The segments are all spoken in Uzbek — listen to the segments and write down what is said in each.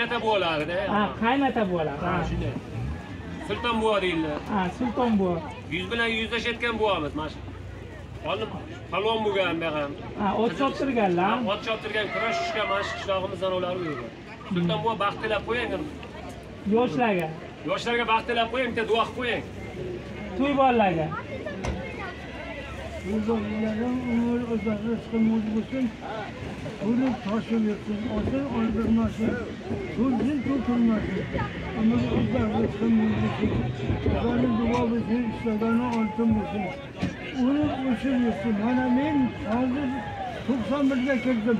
qaynata buvalarida. Ha, qaynata buvalar. Ha, shunday. Sulton buva deyiladi. Ha, sulton buva. Yuz bilan yuzlashayotgan buvamiz mana shu. Olib palvon bo'lgan bu ham. Ha, ot choptirganlar. Ot choptirgan, kurashishgan mana shu qishlog'imizdan ular uyga. Sulton buva baxt tilab qo'ying. Yoshlarga. Yoshlarga baxt tilab qo'ying, bitta duo qilib qo'ying. To'y bolalarga. Uzunlarım umur uzak rızkı muzbusun, bunu taşıyorsun, asıl aldırmasın, tuzun tutulmasın. Umur uzak rızkı muzbusun, uzanın dua bulsun, istadana altın bulsun. Onu uçuruyorsun, bana ben hazır 91'de girdim.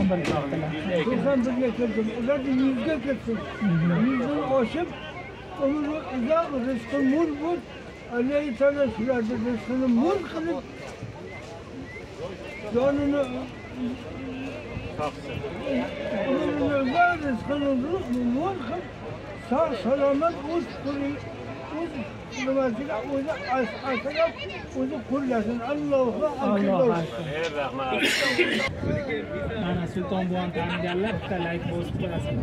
91'de girdim, ular 100'de girdim. 100'den aşıp, umur uzak rızkı muzbus, Allah-u Teala şurada rızkını mul kılıp canını var rızkını mul kılıp sağ selamet uz kılmasıyla uzu aşarak uzu kullasın. Allah'a akıllı. Mana sulton buvan taniganlar bitta like bosib qo'yasizlar.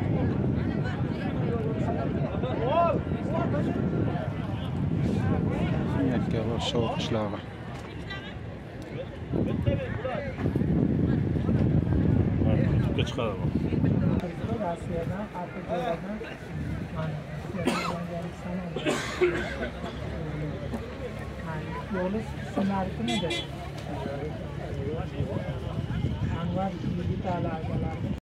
Yakkalar shoh qishlog'i. Tutga chiqadi. Rossiyadan, Afrikadan, mana yo'li sinarkimidi? Anvar Yigitali akalar